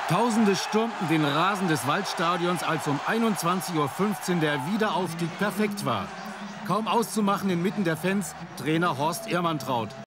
Tausende stürmten den Rasen des Waldstadions, als um 21:15 Uhr der Wiederaufstieg perfekt war. Kaum auszumachen inmitten der Fans, Trainer Horst Irmantraut.